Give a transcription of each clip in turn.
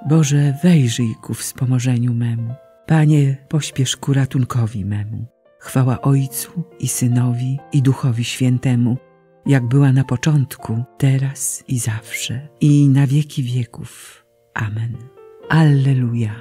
Boże, wejrzyj ku wspomożeniu memu. Panie, pośpiesz ku ratunkowi memu. Chwała Ojcu i Synowi i Duchowi Świętemu, jak była na początku, teraz i zawsze, i na wieki wieków. Amen. Alleluja.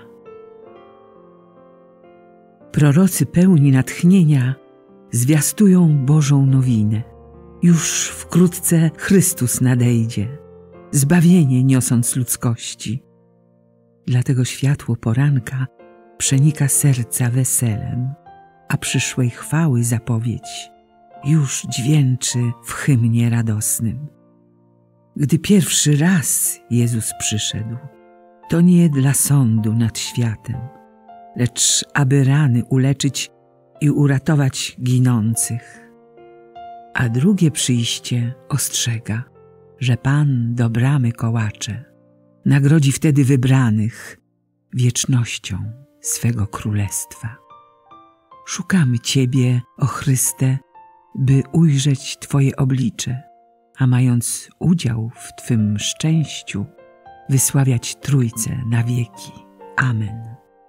Prorocy pełni natchnienia zwiastują Bożą nowinę. Już wkrótce Chrystus nadejdzie, zbawienie niosąc ludzkości. Dlatego światło poranka przenika serca weselem, a przyszłej chwały zapowiedź już dźwięczy w hymnie radosnym. Gdy pierwszy raz Jezus przyszedł, to nie dla sądu nad światem, lecz aby rany uleczyć i uratować ginących. A drugie przyjście ostrzega, że Pan do bramy kołacze, nagrodzi wtedy wybranych wiecznością swego królestwa. Szukamy Ciebie, o Chryste, by ujrzeć Twoje oblicze, a mając udział w Twym szczęściu, wysławiać Trójcę na wieki. Amen.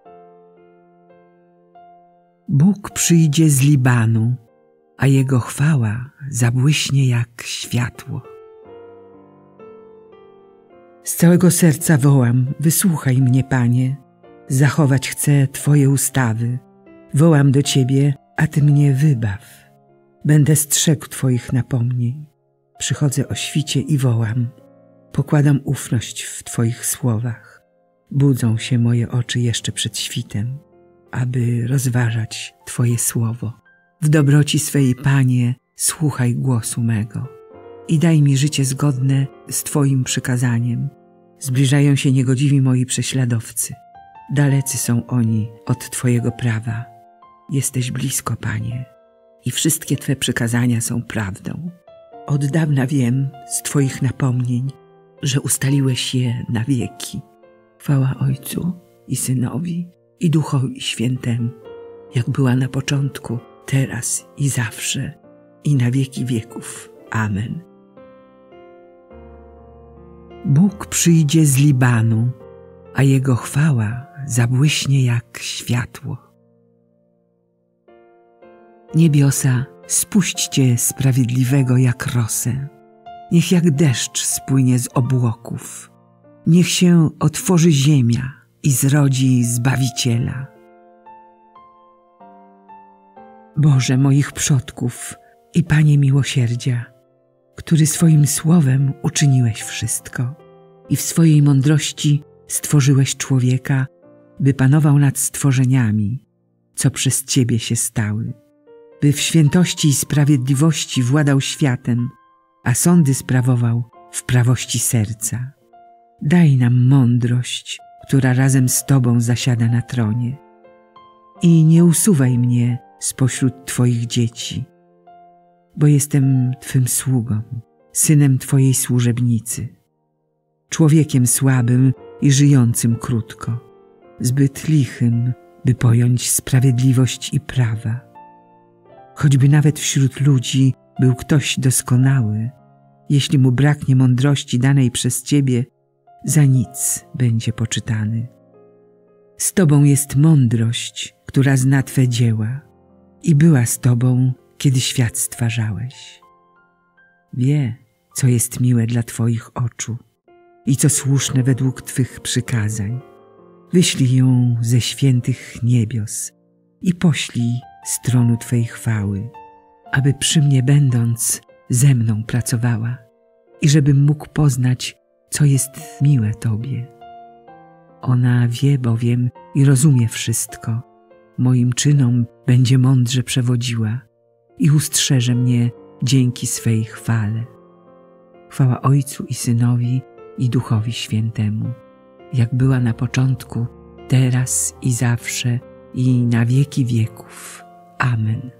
Bóg przyjdzie z Libanu, a Jego chwała zabłyśnie jak światło. Z całego serca wołam, wysłuchaj mnie, Panie, zachować chcę Twoje ustawy. Wołam do Ciebie, a Ty mnie wybaw. Będę strzegł Twoich napomnień. Przychodzę o świcie i wołam. Pokładam ufność w Twoich słowach. Budzą się moje oczy jeszcze przed świtem, aby rozważać Twoje słowo. W dobroci swej, Panie, słuchaj głosu mego i daj mi życie zgodne z Twoim przykazaniem. Zbliżają się niegodziwi moi prześladowcy. Dalecy są oni od Twojego prawa. Jesteś blisko, Panie, i wszystkie Twe przykazania są prawdą. Od dawna wiem z Twoich napomnień, że ustaliłeś je na wieki. Chwała Ojcu i Synowi i Duchowi Świętemu, jak była na początku, teraz i zawsze, i na wieki wieków. Amen. Bóg przyjdzie z Libanu, a Jego chwała zabłyśnie jak światło. Niebiosa, spuśćcie sprawiedliwego jak rosę. Niech jak deszcz spłynie z obłoków. Niech się otworzy ziemia i zrodzi Zbawiciela. Boże moich przodków i Panie miłosierdzia, który swoim słowem uczyniłeś wszystko i w swojej mądrości stworzyłeś człowieka, by panował nad stworzeniami, co przez Ciebie się stały, by w świętości i sprawiedliwości władał światem, a sądy sprawował w prawości serca. Daj nam mądrość, która razem z Tobą zasiada na tronie. I nie usuwaj mnie spośród Twoich dzieci, bo jestem Twym sługą, synem Twojej służebnicy, człowiekiem słabym i żyjącym krótko, zbyt lichym, by pojąć sprawiedliwość i prawa. Choćby nawet wśród ludzi był ktoś doskonały, jeśli mu braknie mądrości danej przez Ciebie, za nic będzie poczytany. Z Tobą jest mądrość, która zna Twe dzieła i była z Tobą, kiedy świat stwarzałeś. Wie, co jest miłe dla Twoich oczu i co słuszne według Twych przykazań. Wyślij ją ze świętych niebios i poślij z tronu Twej chwały, aby przy mnie będąc ze mną pracowała i żebym mógł poznać, co jest miłe Tobie. Ona wie bowiem i rozumie wszystko. Moim czynom będzie mądrze przewodziła i ustrzeże mnie dzięki swej chwale. Chwała Ojcu i Synowi i Duchowi Świętemu, jak była na początku, teraz i zawsze, i na wieki wieków. Amen.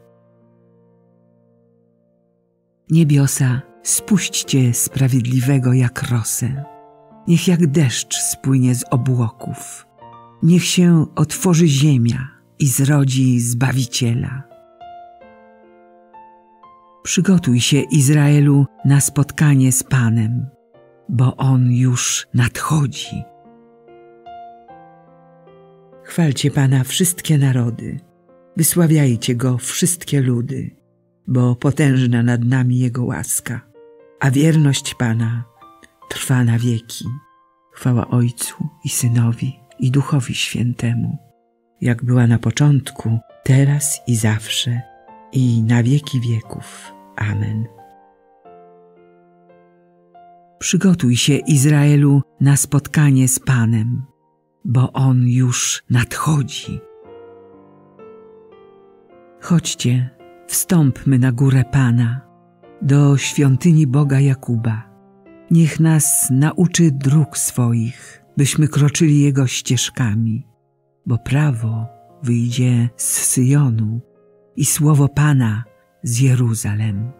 Niebiosa, spuśćcie sprawiedliwego jak rosę. Niech jak deszcz spłynie z obłoków. Niech się otworzy ziemia i zrodzi Zbawiciela. Przygotuj się, Izraelu, na spotkanie z Panem, bo On już nadchodzi. Chwalcie Pana wszystkie narody, wysławiajcie Go wszystkie ludy, bo potężna nad nami Jego łaska, a wierność Pana trwa na wieki. Chwała Ojcu i Synowi i Duchowi Świętemu, jak była na początku, teraz i zawsze, i na wieki wieków. Amen. Przygotuj się, Izraelu, na spotkanie z Panem, bo On już nadchodzi. Chodźcie, wstąpmy na górę Pana, do świątyni Boga Jakuba. Niech nas nauczy dróg swoich, byśmy kroczyli Jego ścieżkami, bo prawo wyjdzie z Syjonu i słowo Pana z Jeruzalem.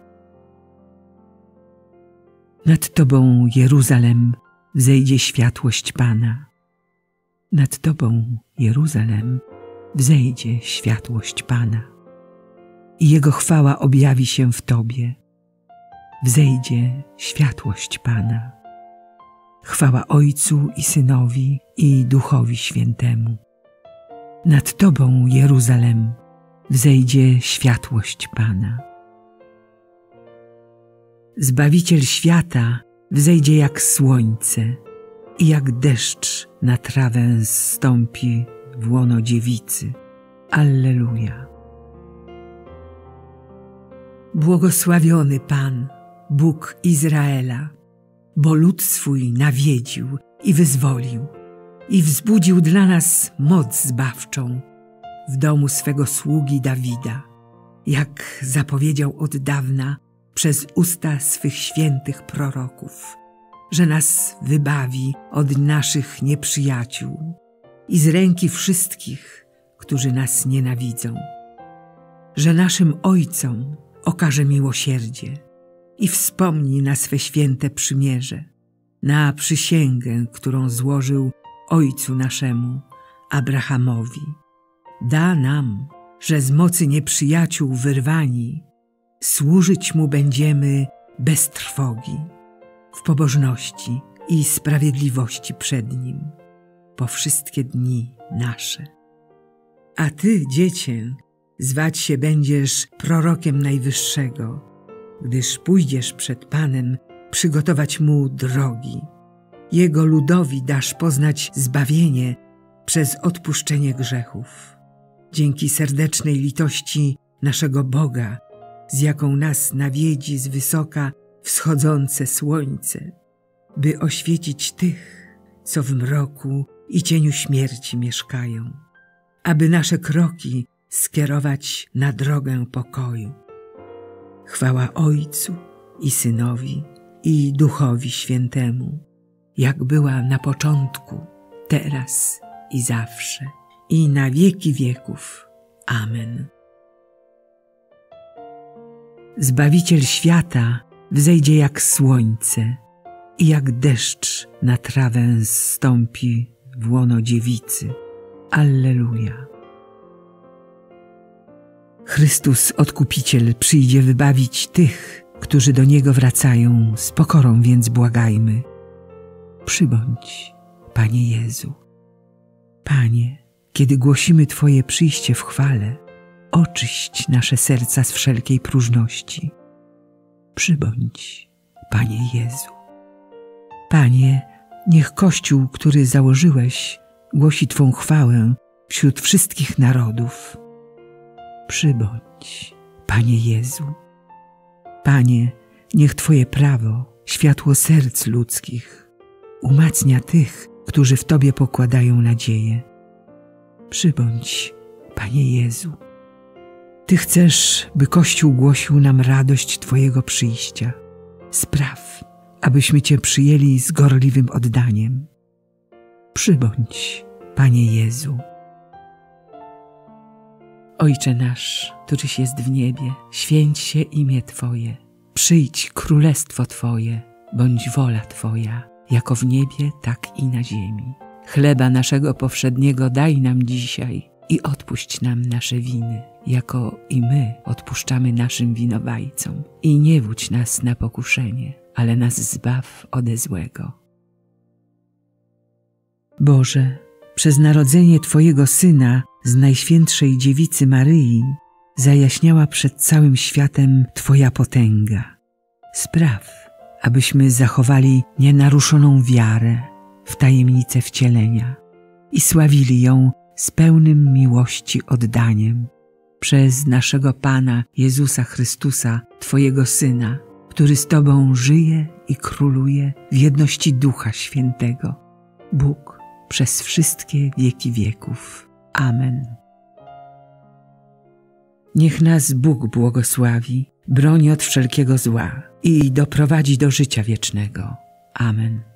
Nad Tobą, Jeruzalem, wzejdzie światłość Pana. Nad Tobą, Jeruzalem, wzejdzie światłość Pana. I Jego chwała objawi się w Tobie. Wzejdzie światłość Pana. Chwała Ojcu i Synowi i Duchowi Świętemu. Nad Tobą, Jeruzalem, wzejdzie światłość Pana. Zbawiciel świata wzejdzie jak słońce i jak deszcz na trawę zstąpi w łono dziewicy. Alleluja. Błogosławiony Pan, Bóg Izraela, bo lud swój nawiedził i wyzwolił i wzbudził dla nas moc zbawczą w domu swego sługi Dawida, jak zapowiedział od dawna przez usta swych świętych proroków, że nas wybawi od naszych nieprzyjaciół i z ręki wszystkich, którzy nas nienawidzą, że naszym ojcom okaże miłosierdzie i wspomni na swe święte przymierze, na przysięgę, którą złożył ojcu naszemu, Abrahamowi. Da nam, że z mocy nieprzyjaciół wyrwani, służyć Mu będziemy bez trwogi, w pobożności i sprawiedliwości przed Nim, po wszystkie dni nasze. A Ty, dziecię, zwać się będziesz prorokiem Najwyższego, gdyż pójdziesz przed Panem przygotować Mu drogi. Jego ludowi dasz poznać zbawienie przez odpuszczenie grzechów. Dzięki serdecznej litości naszego Boga, z jaką nas nawiedzi z wysoka wschodzące słońce, by oświecić tych, co w mroku i cieniu śmierci mieszkają, aby nasze kroki skierować na drogę pokoju. Chwała Ojcu i Synowi i Duchowi Świętemu, jak była na początku, teraz i zawsze, i na wieki wieków. Amen. Zbawiciel świata wzejdzie jak słońce i jak deszcz na trawę zstąpi w łono dziewicy. Alleluja. Chrystus Odkupiciel przyjdzie wybawić tych, którzy do Niego wracają, z pokorą więc błagajmy. Przybądź, Panie Jezu. Panie, kiedy głosimy Twoje przyjście w chwale, oczyść nasze serca z wszelkiej próżności. Przybądź, Panie Jezu. Panie, niech Kościół, który założyłeś, głosi Twą chwałę wśród wszystkich narodów. Przybądź, Panie Jezu. Panie, niech Twoje prawo, światło serc ludzkich, umacnia tych, którzy w Tobie pokładają nadzieję. Przybądź, Panie Jezu. Ty chcesz, by Kościół głosił nam radość Twojego przyjścia. Spraw, abyśmy Cię przyjęli z gorliwym oddaniem. Przybądź, Panie Jezu. Ojcze nasz, któryś jest w niebie, święć się imię Twoje. Przyjdź królestwo Twoje, bądź wola Twoja, jako w niebie, tak i na ziemi. Chleba naszego powszedniego daj nam dzisiaj i odpuść nam nasze winy, jako i my odpuszczamy naszym winowajcom. I nie wódź nas na pokuszenie, ale nas zbaw ode złego. Boże, przez narodzenie Twojego Syna z Najświętszej Dziewicy Maryi zajaśniała przed całym światem Twoja potęga. Spraw, abyśmy zachowali nienaruszoną wiarę w tajemnicę wcielenia i sławili ją z pełnym miłości oddaniem przez naszego Pana Jezusa Chrystusa, Twojego Syna, który z Tobą żyje i króluje w jedności Ducha Świętego, Bóg przez wszystkie wieki wieków. Amen. Niech nas Bóg błogosławi, broni od wszelkiego zła i doprowadzi do życia wiecznego. Amen.